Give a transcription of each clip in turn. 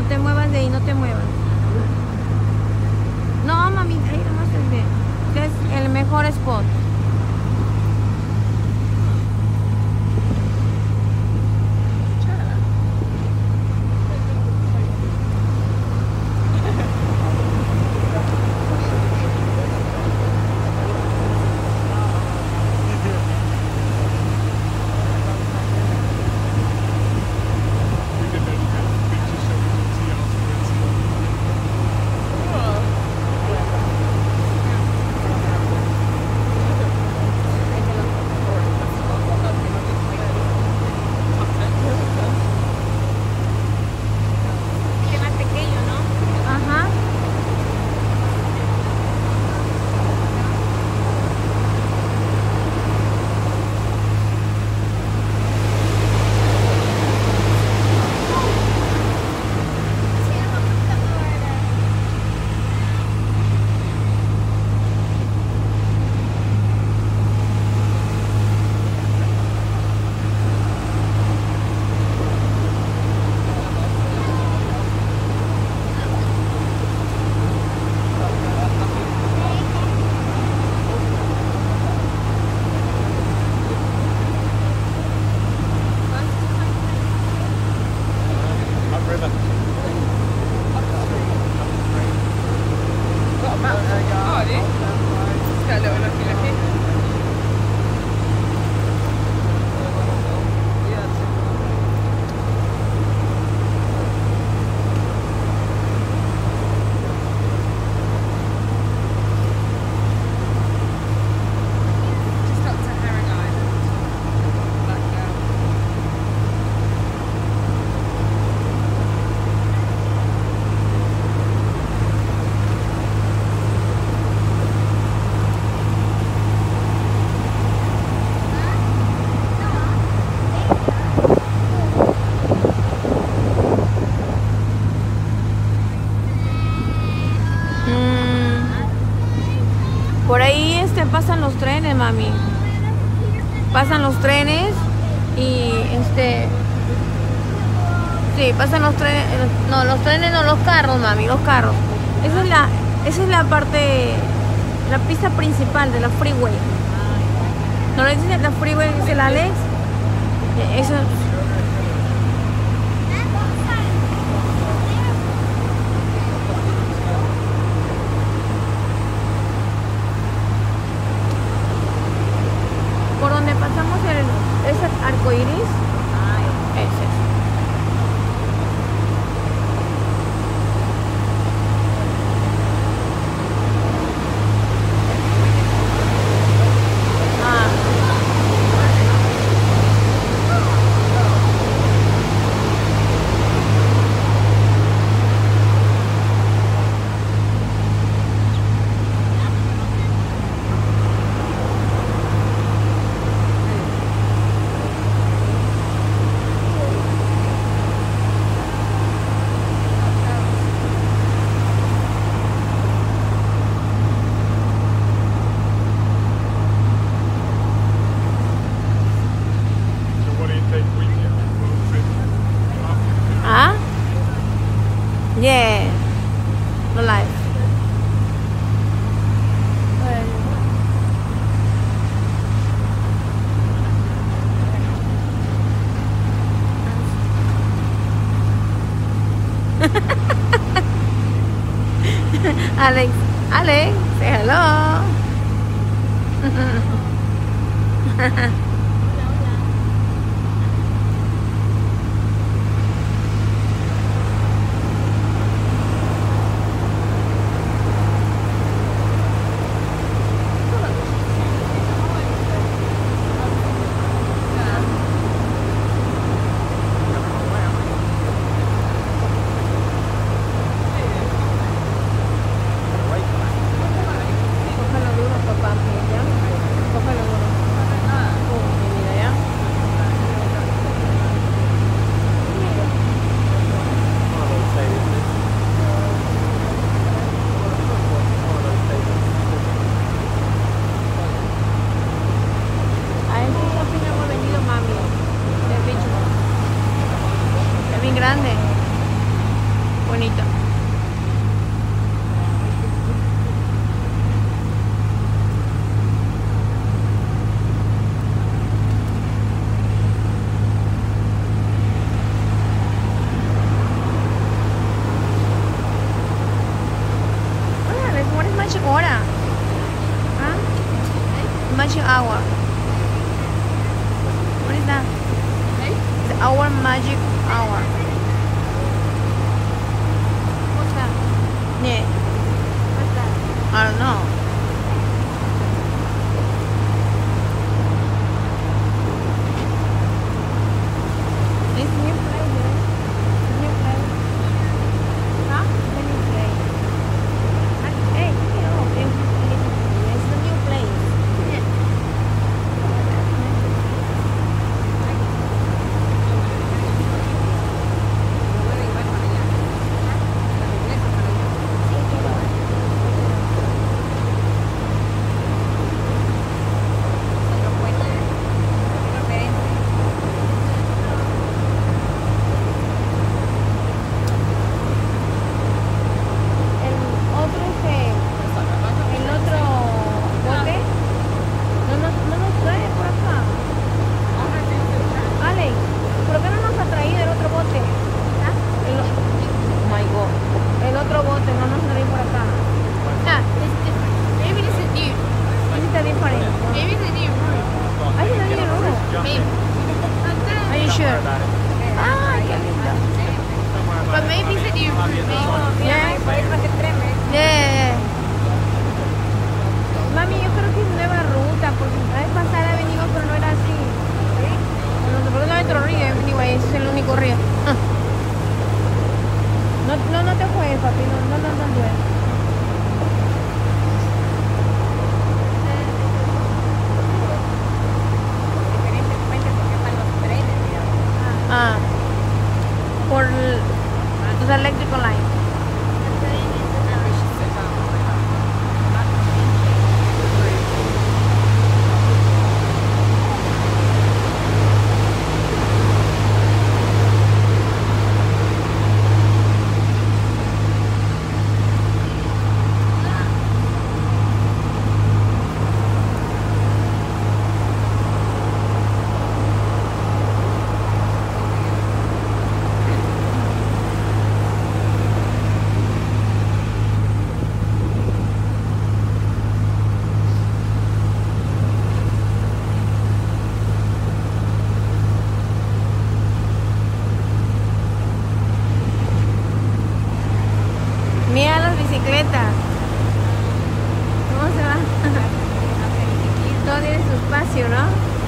No te muevas de ahí, no te muevas. No, mami, ahí nomás es bien. Este es el mejor spot. Por ahí pasan los trenes, mami. Pasan los trenes y sí, pasan los trenes. No, los trenes no, los carros, mami, los carros. Esa es la parte, la pista principal de la freeway. ¿No le dice la freeway, dice el Alex? Eso. Por donde pasamos ese arco iris, ese es. Yeah, the life. Alex, say hello. Cógelo duro, papá. ¿Ya? Cógelo duro. bonito. What is magic water? Huh? Magic hour. What is that? It's our magic hour. What's that? Yeah. What's that? I don't know. It's new place, eh? It's new place. Huh? It's a new place. Hey, it's a new place. Yeah. El otro bote no nos trae por acá. Ale, ¿por qué no nos ha traído el otro bote? Oh my god. El otro bote no nos trae por acá. It's different. Maybe this is new. This is different. Maybe it's a new room. Ay, no tiene uno. Maybe. Are you sure? Ay, qué lindo. But maybe it's a new room. Maybe. Yeah. Yeah. Mami, yo creo que es nueva ruta, porque la vez pasada venimos, pero no era así. Porque no hay otro río, anyway, ese es el único río. No te juegues, papi, no duele. Ah, por los electrical line. Mira las bicicletas. ¿Cómo se va? Todo tiene su espacio, ¿no?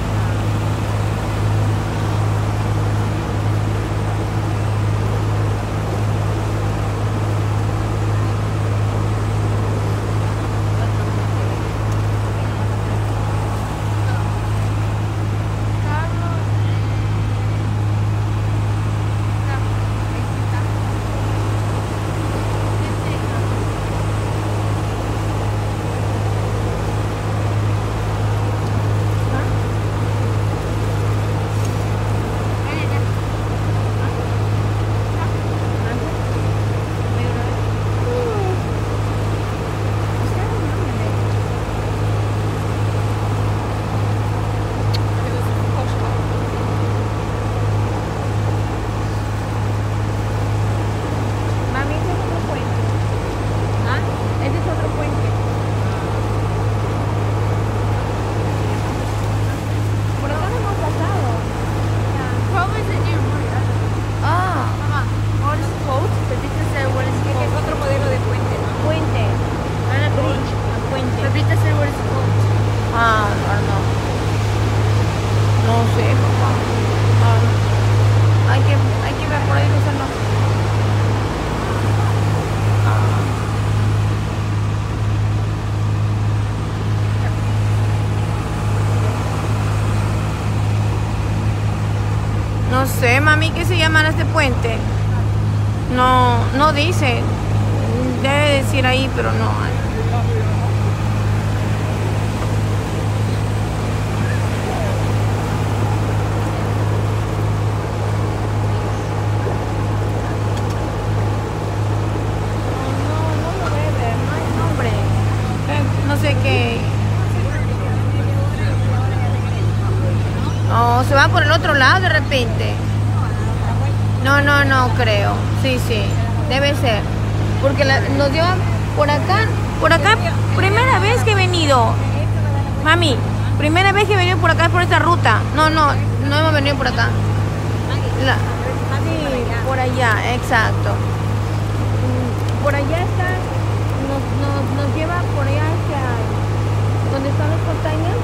No sé, mami, ¿qué se llama este puente? No dice. Debe decir ahí, pero no. va por el otro lado de repente. No, no creo. Sí, debe ser. Porque nos dio por acá, primera vez que he venido. Mami, primera vez que he venido por acá por esta ruta. No hemos venido por acá. Sí, por allá, exacto. Por allá está, nos lleva por allá hacia donde están los containers.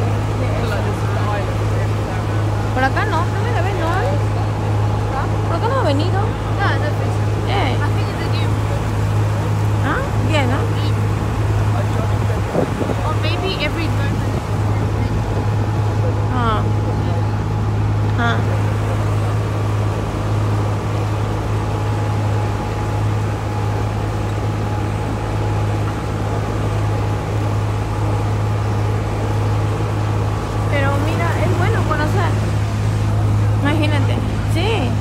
Por acá no, primera vez no. Por acá no ha venido. No, I don't think so. Yeah. I think it's a new route. ¿Ah? Bien, ¿no? Or maybe every moment. Ah. Pero mira, es bueno conocer. Imagínate. Sí.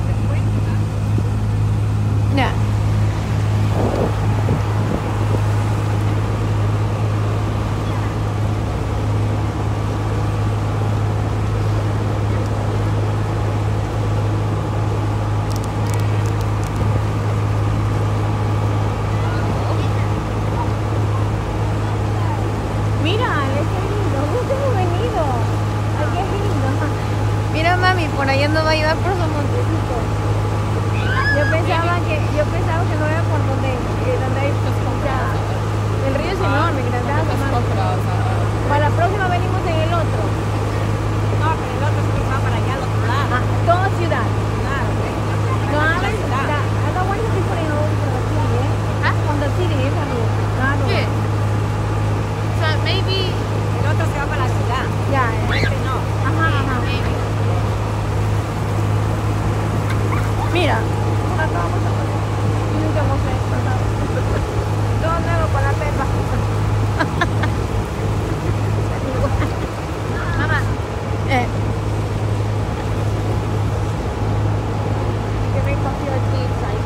Ya. Mira, es lindo. Justo hemos venido. Aquí es lindo. Mira, mami, por allá nos va a llevar por su montecito. Yo pensaba que no era por donde hay el río es enorme, grandazo. Para la próxima venimos en el otro. No, pero el otro sí va para allá al otro lado. Toda ciudad. Claro, No, other one is different from the city, eh? Huh? From the city, esa no. Claro. Yeah. So maybe. el otro se va para la ciudad. Ya, Este no. Ajá. Maybe. Mira, acá vamos a pasar. Nunca hemos pasado. Todo nuevo con la pepa. Mama. Que me cogió el kids ahí.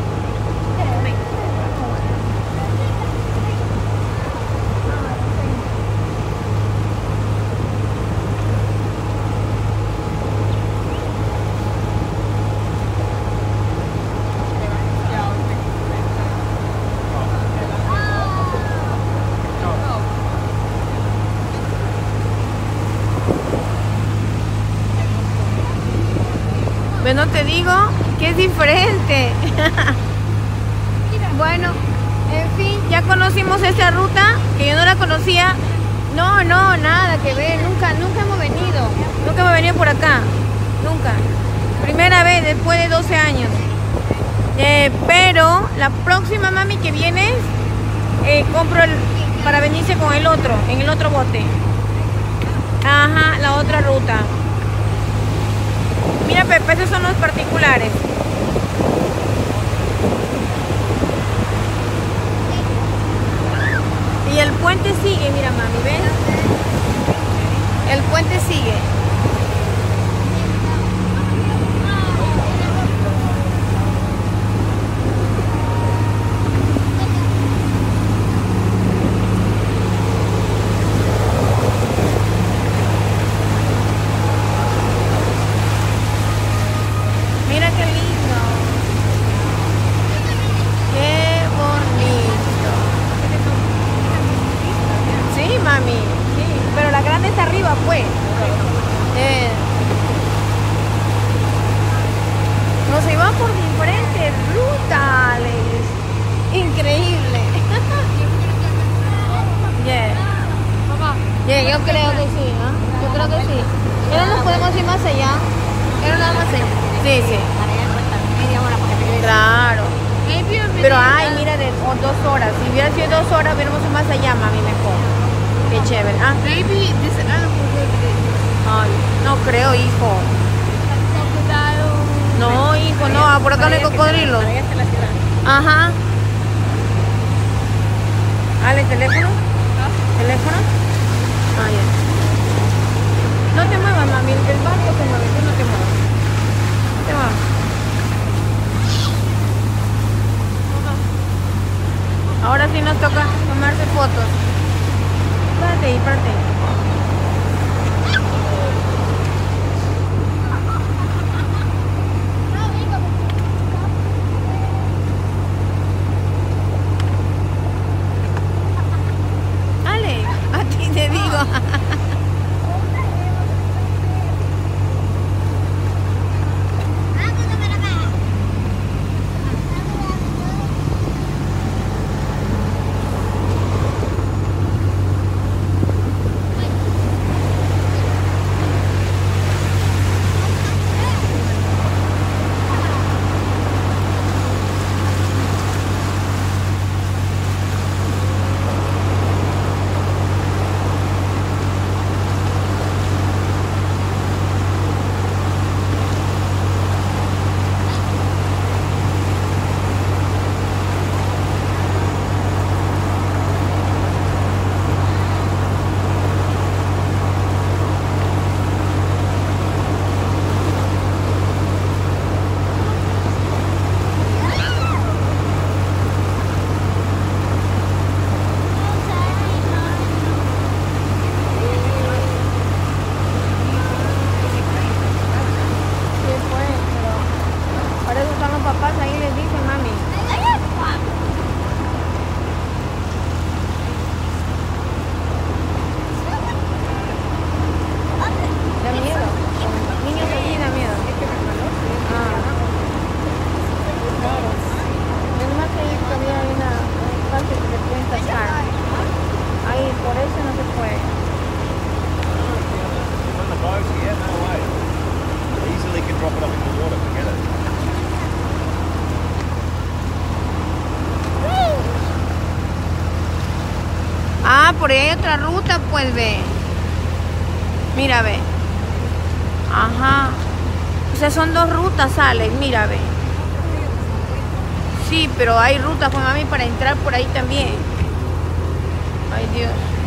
Pero no te digo que es diferente. Bueno, en fin, ya conocimos esta ruta, que yo no la conocía. No, nada que ver, nunca hemos venido. Nunca hemos venido por acá, nunca. Primera vez después de 12 años. Pero la próxima, mami, que vienes, compro para venirse con el otro, en el otro bote. Ajá, la otra ruta. Mira, Pepe, esos son los particulares. Y el puente sigue, mira, mami, ¿ves? El puente sigue. Mira qué lindo. Qué bonito. Sí, mami. Sí, pero la grande está arriba, pues. Nos iban por diferentes rutas. Increíble. Yeah. Mama. Yeah, yo creo que sí, ¿no? Yo creo que sí. Pero nos podemos ir más allá. Pero nada más allá. Sí. Para allá cuesta media hora para que regrese. Claro. Maybe a minute. Pero ay, mira, o 2 horas. Si hubiera sido 2 horas, hubiéramos ido más allá, mami, mejor. Qué chévere. Ah, Maybe this animal over there. ay, no creo, hijo. Crocodile. No, hijo, no, por acá no hay cocodrilos. Para allá está la ciudad. Ajá. ¿Ale, teléfono? ¿Teléfono? Ah, ya. No te muevas, mami, el barco se mueve, tú no te muevas. No te muevas. Ahora sí nos toca tomarse fotos. Párate ahí, párate ahí. Ah, por ahí hay otra ruta, pues ve. Mira, ve. Ajá. O sea, son dos rutas, Alex, mira, ve. Sí, pero hay rutas, pues mami, para entrar por ahí también. Ay, Dios.